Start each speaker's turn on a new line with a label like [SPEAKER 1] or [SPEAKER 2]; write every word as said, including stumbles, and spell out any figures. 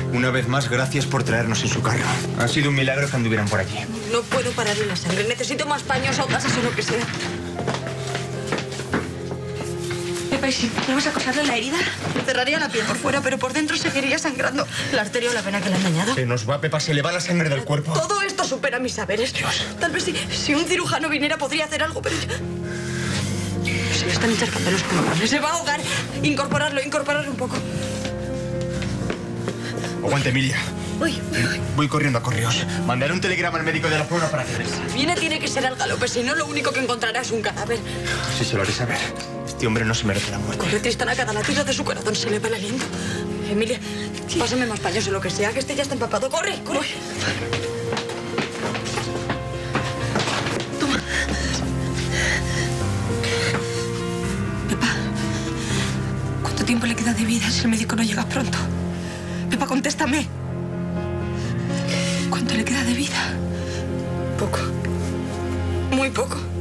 [SPEAKER 1] Una vez más, gracias por traernos en su carro. Ha sido un milagro que anduvieran por aquí.
[SPEAKER 2] No puedo pararle la sangre. Necesito más paños o gasas o lo que sea. Pepa, ¿y si vamos a coserle la herida? Cerraría la piel por fuera, pero por dentro seguiría sangrando. La arteria o la vena que le han dañado.
[SPEAKER 1] Se nos va, Pepa, se le va la sangre del cuerpo.
[SPEAKER 2] Todo esto supera mis saberes.
[SPEAKER 1] Dios.
[SPEAKER 2] Tal vez si, si un cirujano viniera podría hacer algo, pero yo... Se le están encharcando los pulmones. Se va a ahogar. Incorporarlo, incorporarlo un poco.
[SPEAKER 1] Aguante, Emilia.
[SPEAKER 2] Uy, uy, uy.
[SPEAKER 1] Voy corriendo a Correos. Mandaré un telegrama al médico de la zona para que regrese.
[SPEAKER 2] Viene tiene que ser al galope, si no lo único que encontrará es un cadáver.
[SPEAKER 1] Sí, se lo haré saber. Este hombre no se merece la muerte.
[SPEAKER 2] Corre, Tristán, a cada latido de su corazón se le va el aliento. Emilia, sí. Pásame más paños o lo que sea, que este ya está empapado. ¡Corre, corre! Uy. Toma. Pepa, ¿cuánto tiempo le queda de vida si el médico no llega pronto? Pepa, contéstame. ¿Cuánto le queda de vida? Poco. Muy poco.